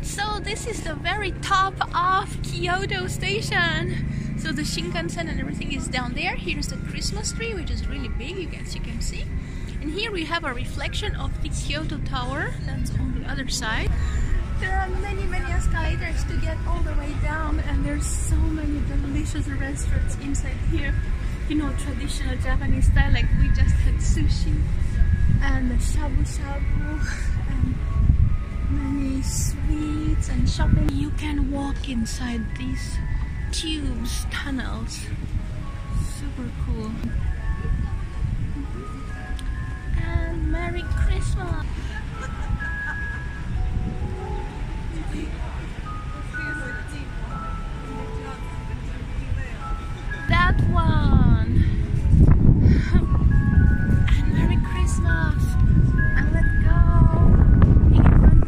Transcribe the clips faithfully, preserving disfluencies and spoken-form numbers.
So this is the very top of Kyoto Station. So the Shinkansen and everything is down there. Here's the Christmas tree, which is really big, you guys you can see. And here we have a reflection of the Kyoto Tower. That's on the other side. There are many, many escalators to get all the way down, and there's so many delicious restaurants inside here. You know, traditional Japanese style, like we just had sushi and shabu shabu and many sweets and shopping. You can walk inside these tubes, tunnels. Super cool. And Merry Christmas! That one! And Merry Christmas! And let's go! Even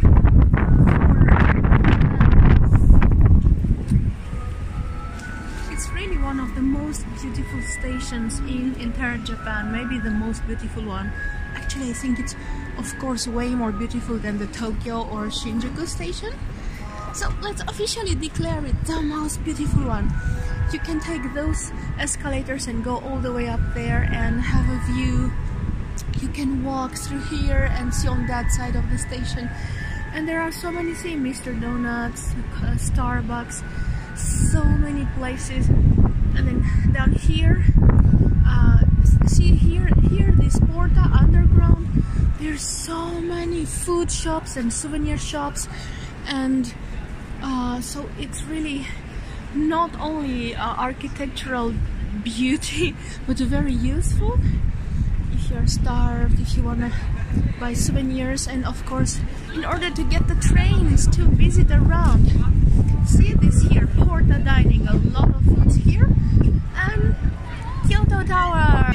it's really one of the most beautiful stations in entire Japan, maybe the most beautiful one. Actually, I think it's of course way more beautiful than the Tokyo or Shinjuku station. So let's officially declare it the most beautiful one. You can take those escalators and go all the way up there and have a view. You can walk through here and see on that side of the station. And there are so many things, Mister Donuts, uh, Starbucks, so many places. And then down here, uh, see here, here this Porta Underground. There's so many food shops and souvenir shops, and uh, so it's really not only uh, architectural beauty, but very useful if you're starved, if you wanna buy souvenirs, and of course, in order to get the trains to visit around. See this here, Porta Dining, a lot of foods here, and Kyoto Tower.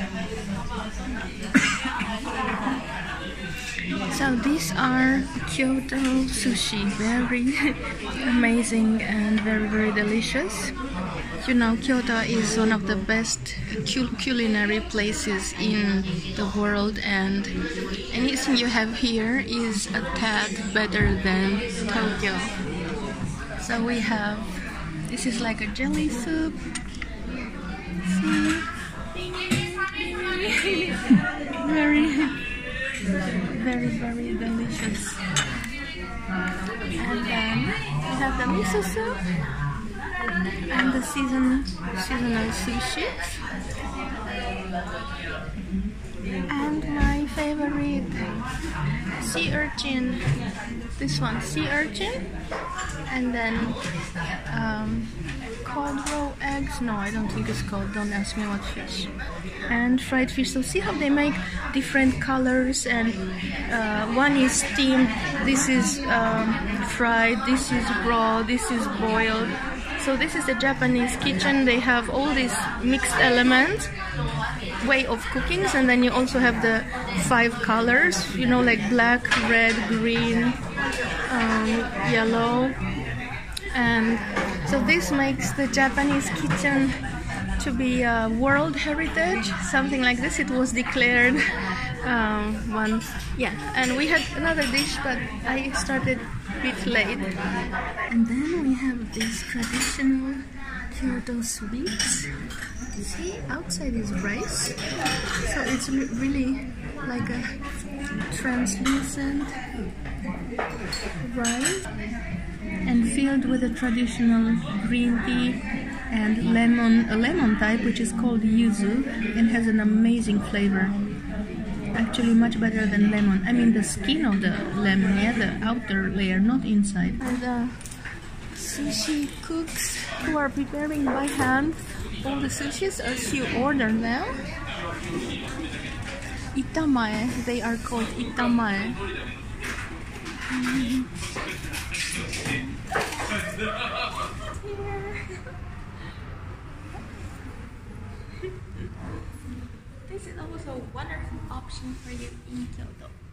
So these are Kyoto sushi, very amazing and very very delicious. You know, Kyoto is one of the best cul culinary places in the world, and anything you have here is a tad better than Tokyo. So we have, this is like a jelly soup. See? Very very very delicious. And then we have the miso soup and the season seasonal sushi, and my favorite sea urchin, this one, sea urchin, and then um, cod roe eggs. No, I don't think it's called, don't ask me what fish. And fried fish. So see how they make different colors, and uh, one is steamed, this is um, fried, this is raw, this is boiled. So this is the Japanese kitchen. They have all these mixed elements, way of cooking, and then you also have the five colors, you know, like black, red, green, um, yellow. And so this makes the Japanese kitchen to be a World Heritage, something like this. It was declared um, once, yeah. And we had another dish, but I started a bit late. And then we have these traditional Kyoto sweets. See, outside is rice, so it's re really like a translucent rice, and filled with a traditional green tea and lemon, a lemon type which is called yuzu, and has an amazing flavor. Actually much better than lemon. I mean the skin of the lemon, yeah, the outer layer, not inside. And the sushi cooks who are preparing by hand all the sushis as you order them. Itamae, they are called itamae. Mm-hmm. This is also a wonderful option for you in Kyoto.